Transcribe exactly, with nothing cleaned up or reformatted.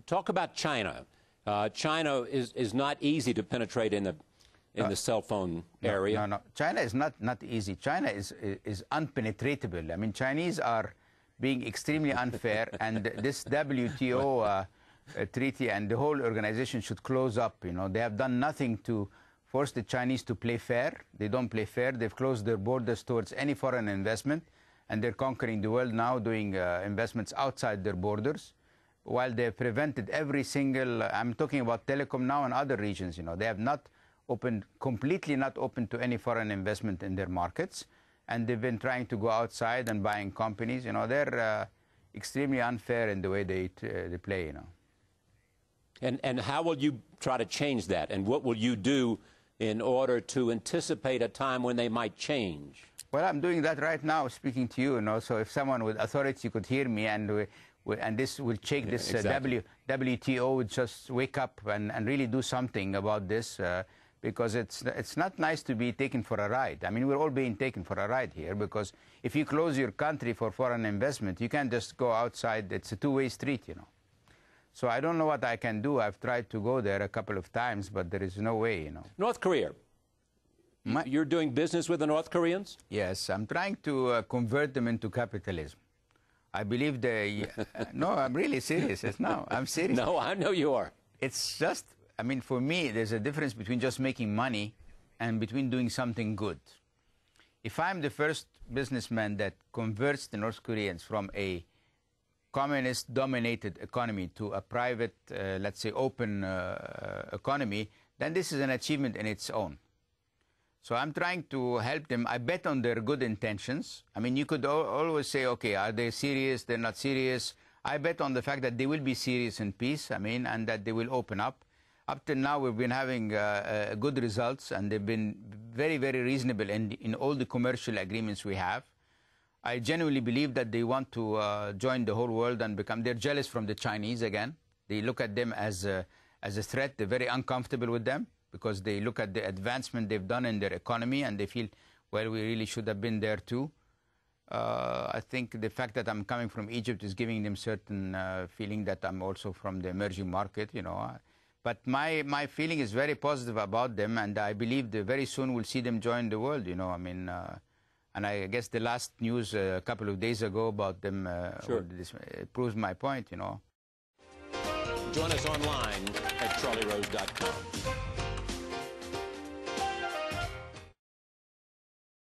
talk about China. Uh, China is, is not easy to penetrate in the in no, the cell phone no, area. No, no. China is not, not easy. China is, is unpenetratable. I mean, Chinese are being extremely unfair, and this W T O uh, uh, treaty and the whole organization should close up. You know, they have done nothing to force the Chinese to play fair. They don't play fair. They've closed their borders towards any foreign investment, and they're conquering the world now, doing uh, investments outside their borders, while they've prevented every single, uh, I'm talking about telecom now and other regions, you know, they have not opened, completely not open to any foreign investment in their markets, and they've been trying to go outside and buying companies. You know, they're uh, extremely unfair in the way they, uh, they play, you know. And, and how will you try to change that? And what will you do in order to anticipate a time when they might change? Well, I'm doing that right now, speaking to you, you know, so if someone with authority could hear me, and we, we, and this will shake this yeah, exactly. uh, w, W T O would just wake up and, and really do something about this, uh, because it's, it's not nice to be taken for a ride. I mean, we're all being taken for a ride here, because if you close your country for foreign investment, you can't just go outside. It's a two-way street, you know. So I don't know what I can do. I've tried to go there a couple of times, but there is no way, you know. North Korea. My, You're doing business with the North Koreans? Yes, I'm trying to uh, convert them into capitalism. I believe they... Uh, no, I'm really serious. No, I'm serious. No, I know you are. It's just, I mean, for me, there's a difference between just making money and between doing something good. If I'm the first businessman that converts the North Koreans from a communist-dominated economy to a private, uh, let's say, open uh, economy, then this is an achievement in its own. So I'm trying to help them. I bet on their good intentions. I mean, you could al always say, okay, are they serious? They're not serious. I bet on the fact that they will be serious in peace, I mean, and that they will open up. Up till now, we've been having uh, uh, good results, and they've been very, very reasonable in, in all the commercial agreements we have. I genuinely believe that they want to uh, join the whole world and become, they're jealous from the Chinese again. They look at them as a, as a threat. They're very uncomfortable with them because they look at the advancement they've done in their economy and they feel, well, we really should have been there too. Uh, I think the fact that I'm coming from Egypt is giving them certain uh, feeling that I'm also from the emerging market, you know. But my, my feeling is very positive about them, and I believe that very soon we'll see them join the world, you know. I mean, uh, and I guess the last news uh, a couple of days ago about them uh, sure. this, uh, proves my point, you know. Join us online at charlie rose dot com.